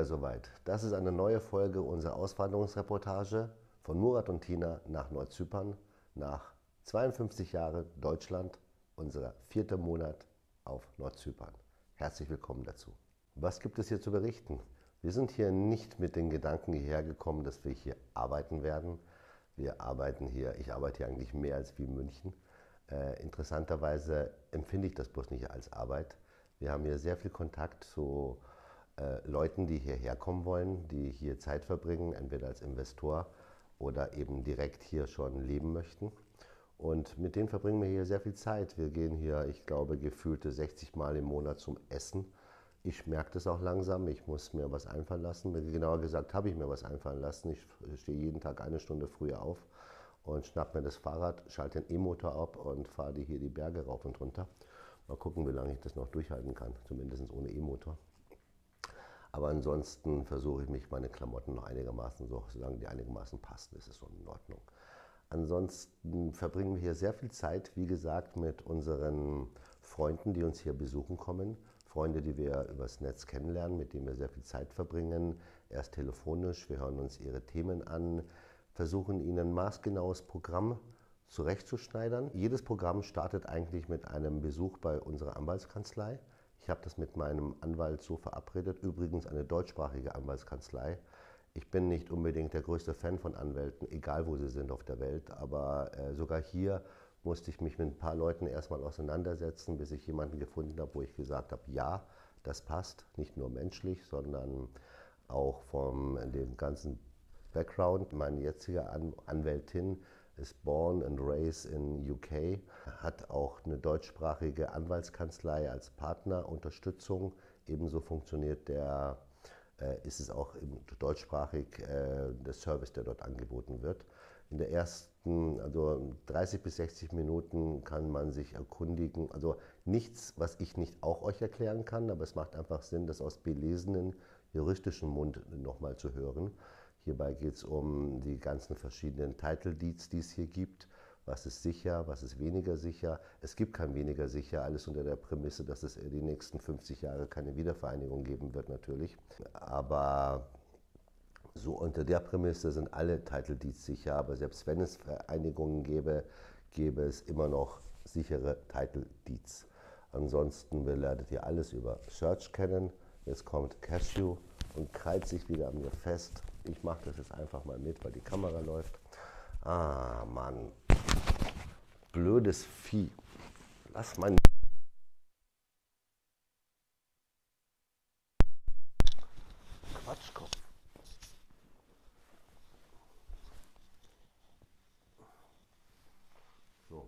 soweit. Das ist eine neue Folge unserer Auswanderungsreportage von Murat und Tina nach Nordzypern, nach 52 Jahren Deutschland, unser 4. Monat auf Nordzypern. Herzlich willkommen dazu. Was gibt es hier zu berichten? Wir sind hier nicht mit den Gedanken hierher gekommen, dass wir hier arbeiten werden. Ich arbeite hier eigentlich mehr als wie in München. Interessanterweise empfinde ich das bloß nicht als Arbeit. Wir haben hier sehr viel Kontakt zu Leuten, die hierher kommen wollen, die hier Zeit verbringen, entweder als Investor oder eben direkt hier schon leben möchten. Und mit denen verbringen wir hier sehr viel Zeit. Wir gehen hier, ich glaube, gefühlte 60 Mal im Monat zum Essen. Ich merke das auch langsam, ich muss mir was einfallen lassen. Genauer gesagt habe ich mir was einfallen lassen. Ich stehe jeden Tag eine Stunde früher auf und schnapp mir das Fahrrad, schalte den E-Motor ab und fahre hier die Berge rauf und runter. Mal gucken, wie lange ich das noch durchhalten kann, zumindest ohne E-Motor. Aber ansonsten versuche ich mich, meine Klamotten noch einigermaßen, solange die einigermaßen passen, ist es schon in Ordnung. Ansonsten verbringen wir hier sehr viel Zeit, wie gesagt, mit unseren Freunden, die uns hier besuchen kommen. Freunde, die wir übers Netz kennenlernen, mit denen wir sehr viel Zeit verbringen. Erst telefonisch, wir hören uns ihre Themen an, versuchen ihnen ein maßgenaues Programm zurechtzuschneidern. Jedes Programm startet eigentlich mit einem Besuch bei unserer Anwaltskanzlei. Ich habe das mit meinem Anwalt so verabredet, übrigens eine deutschsprachige Anwaltskanzlei. Ich bin nicht unbedingt der größte Fan von Anwälten, egal wo sie sind auf der Welt, aber sogar hier musste ich mich mit ein paar Leuten erstmal auseinandersetzen, bis ich jemanden gefunden habe, wo ich gesagt habe, ja, das passt, nicht nur menschlich, sondern auch vom dem ganzen Background. Meine jetzige Anwältin ist born and raised in UK, hat auch eine deutschsprachige Anwaltskanzlei als Partnerunterstützung. Ebenso funktioniert ist es auch deutschsprachig der Service, der dort angeboten wird. In der ersten, also 30 bis 60 Minuten kann man sich erkundigen. Also nichts, was ich nicht auch euch erklären kann, aber es macht einfach Sinn, das aus belesenen juristischen Mund nochmal zu hören. Hierbei geht es um die ganzen verschiedenen Title Deeds, die es hier gibt. Was ist sicher, was ist weniger sicher? Es gibt kein weniger sicher, alles unter der Prämisse, dass es die nächsten 50 Jahre keine Wiedervereinigung geben wird natürlich. Aber so unter der Prämisse sind alle Title Deeds sicher, aber selbst wenn es Vereinigungen gäbe es immer noch sichere Title Deeds. Ansonsten werdet ihr alles über Search kennen. Jetzt kommt Cashew und krallt sich wieder an mir fest. Ich mache das jetzt einfach mal mit, weil die Kamera läuft. Ah, Mann. Blödes Vieh. Lass mein Quatschkopf. So.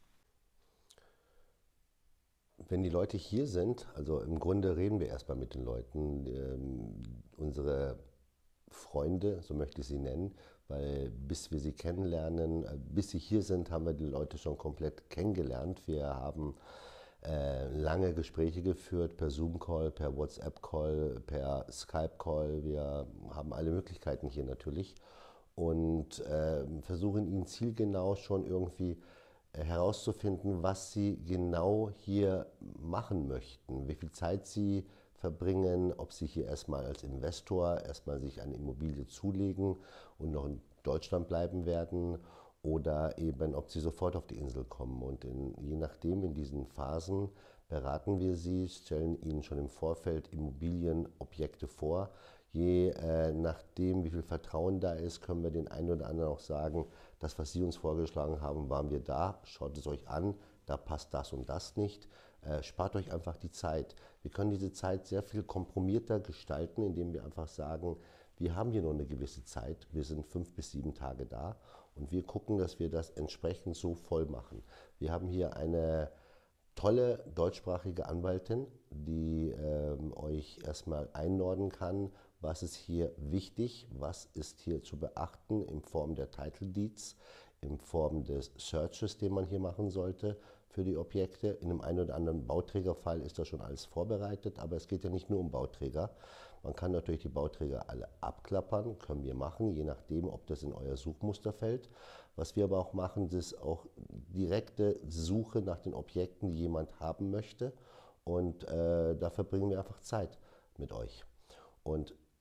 Wenn die Leute hier sind, also im Grunde reden wir erstmal mit den Leuten, unsere Freunde, so möchte ich sie nennen, weil bis wir sie kennenlernen, bis sie hier sind, haben wir die Leute schon komplett kennengelernt. Wir haben lange Gespräche geführt, per Zoom-Call, per WhatsApp-Call, per Skype-Call. Wir haben alle Möglichkeiten hier natürlich und versuchen ihnen zielgenau schon irgendwie herauszufinden, was sie genau hier machen möchten, wie viel Zeit sie verbringen, ob sie hier erstmal als Investor erstmal sich eine Immobilie zulegen und noch in Deutschland bleiben werden oder eben, ob sie sofort auf die Insel kommen. Und je nachdem, in diesen Phasen beraten wir sie, stellen ihnen schon im Vorfeld Immobilienobjekte vor. Je nachdem, wie viel Vertrauen da ist, können wir den einen oder anderen auch sagen, das, was Sie uns vorgeschlagen haben, waren wir da, schaut es euch an, da passt das und das nicht. Spart euch einfach die Zeit. Wir können diese Zeit sehr viel komprimierter gestalten, indem wir einfach sagen, wir haben hier nur eine gewisse Zeit, wir sind 5 bis 7 Tage da und wir gucken, dass wir das entsprechend so voll machen. Wir haben hier eine tolle deutschsprachige Anwältin, die euch erstmal einnorden kann, was ist hier wichtig, was ist hier zu beachten in Form der Title Deeds, in Form des Searches, den man hier machen sollte für die Objekte. In dem einen oder anderen Bauträgerfall ist das schon alles vorbereitet, aber es geht ja nicht nur um Bauträger. Man kann natürlich die Bauträger alle abklappern, können wir machen, je nachdem, ob das in euer Suchmuster fällt. Was wir aber auch machen, ist auch direkte Suche nach den Objekten, die jemand haben möchte. Und da verbringen wir einfach Zeit mit euch. Und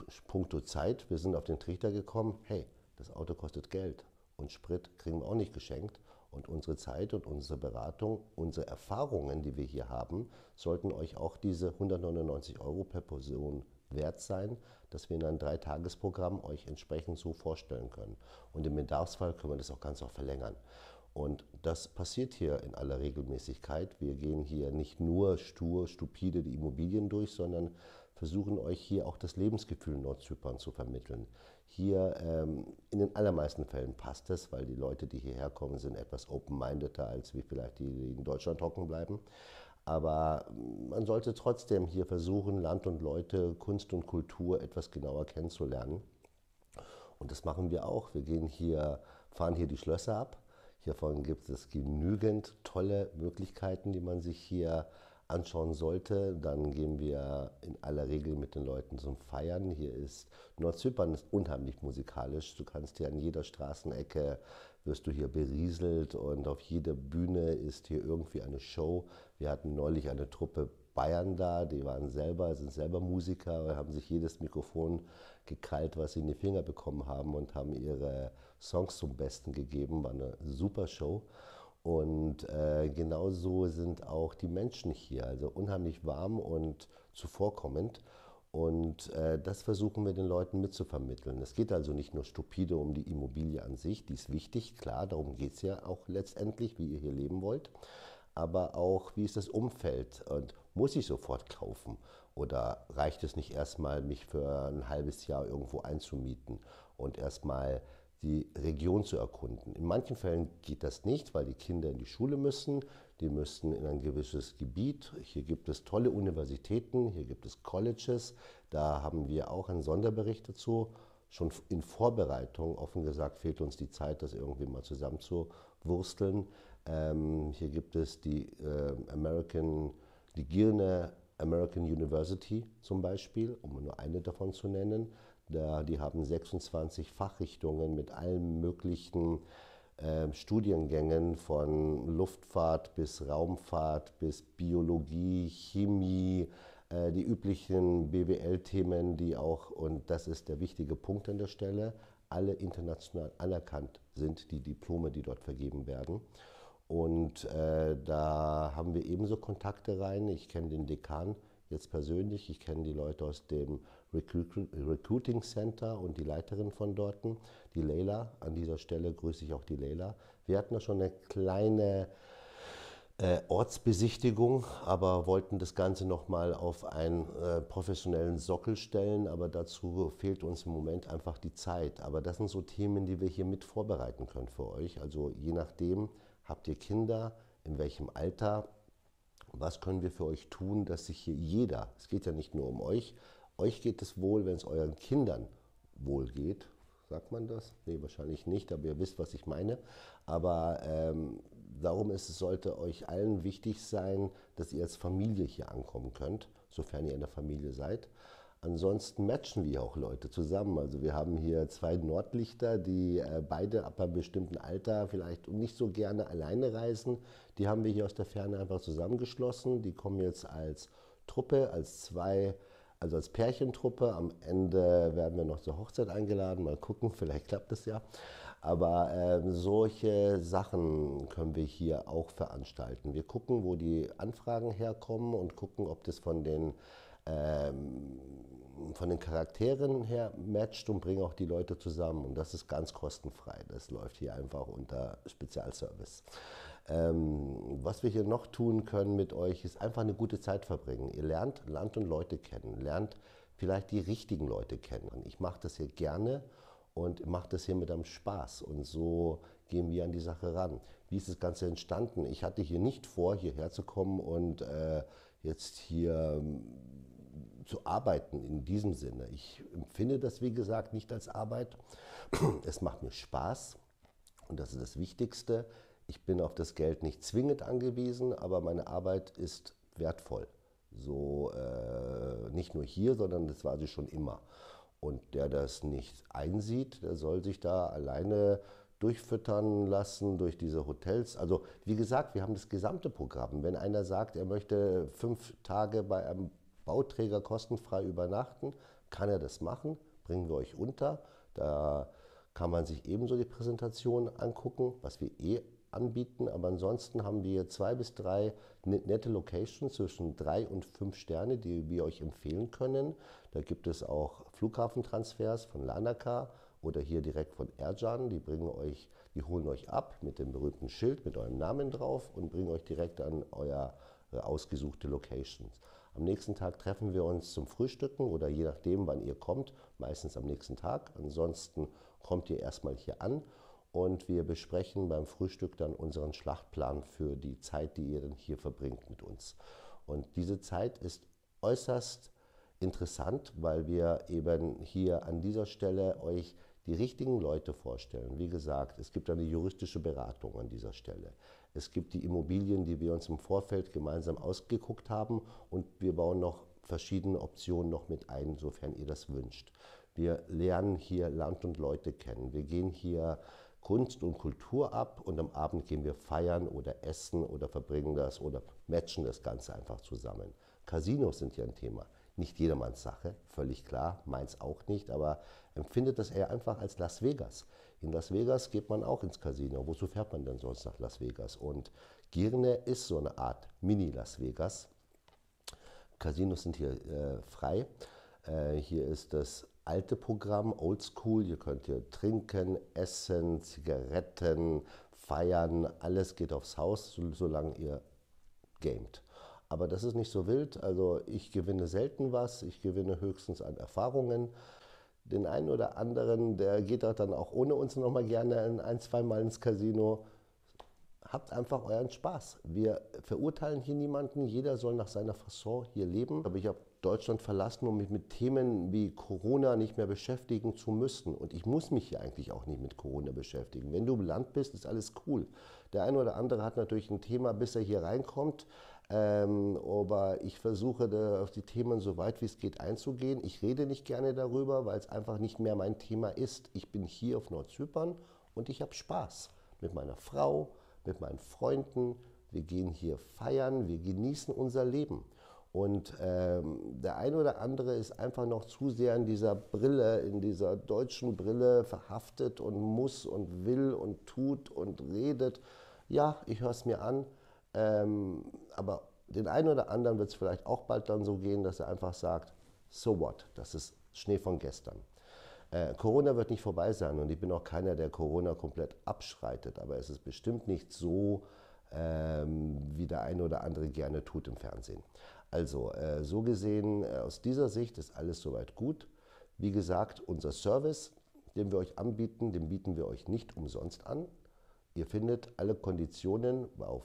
puncto Zeit, wir sind auf den Trichter gekommen, hey, das Auto kostet Geld und Sprit kriegen wir auch nicht geschenkt. Und unsere Zeit und unsere Beratung, unsere Erfahrungen, die wir hier haben, sollten euch auch diese 199 Euro per Person wert sein, dass wir in einem 3-Tages-Programm euch entsprechend so vorstellen können. Und im Bedarfsfall können wir das auch ganz auch verlängern. Und das passiert hier in aller Regelmäßigkeit. Wir gehen hier nicht nur stur, stupide die Immobilien durch, sondern versuchen euch hier auch das Lebensgefühl Nordzypern zu vermitteln. Hier in den allermeisten Fällen passt es, weil die Leute, die hierher kommen, sind etwas open-mindeder als wie vielleicht die, die in Deutschland hocken bleiben. Aber man sollte trotzdem hier versuchen, Land und Leute, Kunst und Kultur etwas genauer kennenzulernen. Und das machen wir auch. Wir gehen hier, fahren hier die Schlösser ab. Hiervon gibt es genügend tolle Möglichkeiten, die man sich hier anschauen sollte. Dann gehen wir in aller Regel mit den Leuten zum Feiern. Hier ist Nordzypern ist unheimlich musikalisch. Du kannst hier an jeder Straßenecke wirst du hier berieselt und auf jeder Bühne ist hier irgendwie eine Show. Wir hatten neulich eine Truppe Bayern da, die sind selber Musiker, haben sich jedes Mikrofon gekrallt, was sie in die Finger bekommen haben und haben ihre Songs zum Besten gegeben. War eine super Show. Und genauso sind auch die Menschen hier, also unheimlich warm und zuvorkommend. Und das versuchen wir den Leuten mitzuvermitteln. Es geht also nicht nur stupide um die Immobilie an sich, die ist wichtig, klar, darum geht es ja auch letztendlich, wie ihr hier leben wollt. Aber auch, wie ist das Umfeld und muss ich sofort kaufen? Oder reicht es nicht erstmal, mich für ein halbes Jahr irgendwo einzumieten und erstmal die Region zu erkunden? In manchen Fällen geht das nicht, weil die Kinder in die Schule müssen. Die müssen in ein gewisses Gebiet. Hier gibt es tolle Universitäten, hier gibt es Colleges. Da haben wir auch einen Sonderbericht dazu. Schon in Vorbereitung, offen gesagt, fehlt uns die Zeit, das irgendwie mal zusammenzuwursteln. Hier gibt es die Girne American University zum Beispiel, um nur eine davon zu nennen. Die haben 26 Fachrichtungen mit allen möglichen Studiengängen von Luftfahrt bis Raumfahrt bis Biologie, Chemie, die üblichen BWL-Themen, die auch, und das ist der wichtige Punkt an der Stelle, alle international anerkannt sind, die Diplome, die dort vergeben werden. Und da haben wir ebenso Kontakte rein. Ich kenne den Dekan jetzt persönlich, ich kenne die Leute aus dem Recruiting Center und die Leiterin von dort, die Leila. An dieser Stelle grüße ich auch die Leila. Wir hatten da schon eine kleine Ortsbesichtigung, aber wollten das Ganze nochmal auf einen professionellen Sockel stellen, aber dazu fehlt uns im Moment einfach die Zeit. Aber das sind so Themen, die wir hier mit vorbereiten können für euch. Also je nachdem, habt ihr Kinder, in welchem Alter, was können wir für euch tun, dass sich hier jeder, es geht ja nicht nur um euch geht es wohl, wenn es euren Kindern wohl geht. Sagt man das? Nee, wahrscheinlich nicht, aber ihr wisst, was ich meine. Aber darum sollte euch allen wichtig sein, dass ihr als Familie hier ankommen könnt, sofern ihr in der Familie seid. Ansonsten matchen wir auch Leute zusammen. Also wir haben hier 2 Nordlichter, die beide ab einem bestimmten Alter vielleicht nicht so gerne alleine reisen. Die haben wir hier aus der Ferne einfach zusammengeschlossen. Die kommen jetzt als Truppe, also als Pärchentruppe. Am Ende werden wir noch zur Hochzeit eingeladen. Mal gucken, vielleicht klappt es ja. Aber solche Sachen können wir hier auch veranstalten. Wir gucken, wo die Anfragen herkommen und gucken, ob das von den Charakteren her matcht und bringen auch die Leute zusammen. Und das ist ganz kostenfrei. Das läuft hier einfach unter Spezialservice. Was wir hier noch tun können mit euch, ist einfach eine gute Zeit verbringen. Ihr lernt Land und Leute kennen, lernt vielleicht die richtigen Leute kennen. Ich mache das hier gerne und mache das hier mit einem Spaß. Und so gehen wir an die Sache ran. Wie ist das Ganze entstanden? Ich hatte hier nicht vor, hierher zu kommen und jetzt hier zu arbeiten in diesem Sinne. Ich empfinde das, wie gesagt, nicht als Arbeit. Es macht mir Spaß und das ist das Wichtigste. Ich bin auf das Geld nicht zwingend angewiesen, aber meine Arbeit ist wertvoll. So nicht nur hier, sondern das war sie schon immer. Und der das nicht einsieht, der soll sich da alleine durchfüttern lassen durch diese Hotels. Also wie gesagt, wir haben das gesamte Programm. Wenn einer sagt, er möchte 5 Tage bei einem Bauträger kostenfrei übernachten, kann er das machen, bringen wir euch unter. Da kann man sich ebenso die Präsentation angucken, was wir anbieten. Aber ansonsten haben wir 2 bis 3 nette Locations zwischen 3 und 5 Sterne, die wir euch empfehlen können. Da gibt es auch Flughafentransfers von Lanaka oder hier direkt von Ercan. Die holen euch ab mit dem berühmten Schild mit eurem Namen drauf und bringen euch direkt an eure ausgesuchte Locations. Am nächsten Tag treffen wir uns zum Frühstücken oder je nachdem, wann ihr kommt, meistens am nächsten Tag. Ansonsten kommt ihr erstmal hier an und wir besprechen beim Frühstück dann unseren Schlachtplan für die Zeit, die ihr dann hier verbringt mit uns. Und diese Zeit ist äußerst interessant, weil wir eben hier an dieser Stelle euch die richtigen Leute vorstellen. Wie gesagt, es gibt eine juristische Beratung an dieser Stelle. Es gibt die Immobilien, die wir uns im Vorfeld gemeinsam ausgeguckt haben und wir bauen noch verschiedene Optionen noch mit ein, sofern ihr das wünscht. Wir lernen hier Land und Leute kennen. Wir gehen hier Kunst und Kultur ab und am Abend gehen wir feiern oder essen oder verbringen das oder matchen das Ganze einfach zusammen. Casinos sind hier ein Thema. Nicht jedermanns Sache, völlig klar, meins auch nicht, aber empfindet das eher einfach als Las Vegas. In Las Vegas geht man auch ins Casino. Wozu fährt man denn sonst nach Las Vegas? Und Girne ist so eine Art Mini-Las Vegas. Casinos sind hier frei. Hier ist das alte Programm, Oldschool. Hier könnt ihr trinken, essen, Zigaretten, feiern. Alles geht aufs Haus, solange ihr gamet. Aber das ist nicht so wild. Also ich gewinne selten was. Ich gewinne höchstens an Erfahrungen. Den einen oder anderen, der geht dann auch ohne uns noch mal gerne ein, zweimal ins Casino. Habt einfach euren Spaß. Wir verurteilen hier niemanden. Jeder soll nach seiner Fasson hier leben. Aber ich habe Deutschland verlassen, um mich mit Themen wie Corona nicht mehr beschäftigen zu müssen. Und ich muss mich hier eigentlich auch nicht mit Corona beschäftigen. Wenn du im Land bist, ist alles cool. Der eine oder andere hat natürlich ein Thema, bis er hier reinkommt. Aber ich versuche auf die Themen so weit wie es geht einzugehen. Ich rede nicht gerne darüber, weil es einfach nicht mehr mein Thema ist. Ich bin hier auf Nordzypern und ich habe Spaß mit meiner Frau, mit meinen Freunden. Wir gehen hier feiern, wir genießen unser Leben. Und der eine oder andere ist einfach noch zu sehr in dieser Brille, in dieser deutschen Brille verhaftet und muss und will und tut und redet. Ja, ich höre es mir an. Aber den einen oder anderen wird es vielleicht auch bald dann so gehen, dass er einfach sagt, so what, das ist Schnee von gestern. Corona wird nicht vorbei sein und ich bin auch keiner, der Corona komplett abschreitet, aber es ist bestimmt nicht so, wie der eine oder andere gerne tut im Fernsehen. Also so gesehen, aus dieser Sicht ist alles soweit gut. Wie gesagt, unser Service, den wir euch anbieten, den bieten wir euch nicht umsonst an. Ihr findet alle Konditionen auf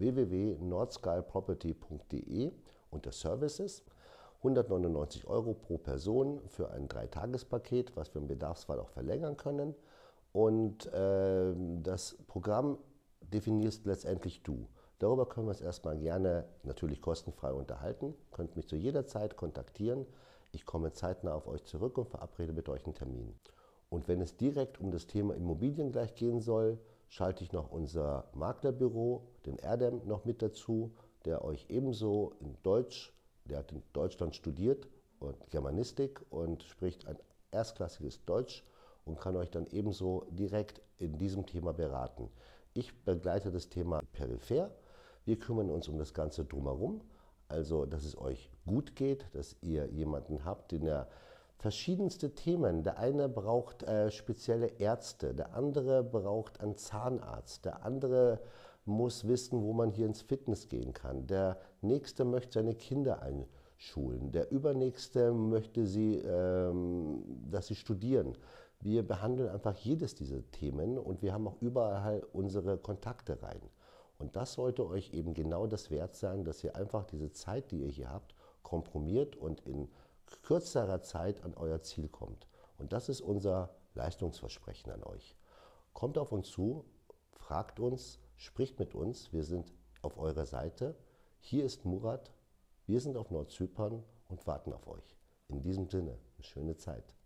www.nordskyproperty.de unter Services. 199 € pro Person für ein 3-Tages-Paket, was wir im Bedarfsfall auch verlängern können. Und das Programm definierst letztendlich du. Darüber können wir uns erstmal gerne natürlich kostenfrei unterhalten. Ihr könnt mich zu jeder Zeit kontaktieren. Ich komme zeitnah auf euch zurück und verabrede mit euch einen Termin. Und wenn es direkt um das Thema Immobilien gleich gehen soll, schalte ich noch unser Maklerbüro, den Erdem, noch mit dazu, der euch ebenso in Deutsch, der hat in Deutschland studiert und Germanistik und spricht ein erstklassiges Deutsch und kann euch dann ebenso direkt in diesem Thema beraten. Ich begleite das Thema peripher. Wir kümmern uns um das Ganze drumherum, also dass es euch gut geht, dass ihr jemanden habt, den ihr verschiedenste Themen. Der eine braucht spezielle Ärzte, der andere braucht einen Zahnarzt, der andere muss wissen, wo man hier ins Fitness gehen kann. Der nächste möchte seine Kinder einschulen, der übernächste möchte dass sie studieren. Wir behandeln einfach jedes dieser Themen und wir haben auch überall unsere Kontakte rein. Und das sollte euch eben genau das wert sein, dass ihr einfach diese Zeit, die ihr hier habt, komprimiert und in kürzerer Zeit an euer Ziel kommt. Und das ist unser Leistungsversprechen an euch. Kommt auf uns zu, fragt uns, spricht mit uns, wir sind auf eurer Seite. Hier ist Murat, wir sind auf Nordzypern und warten auf euch. In diesem Sinne, eine schöne Zeit.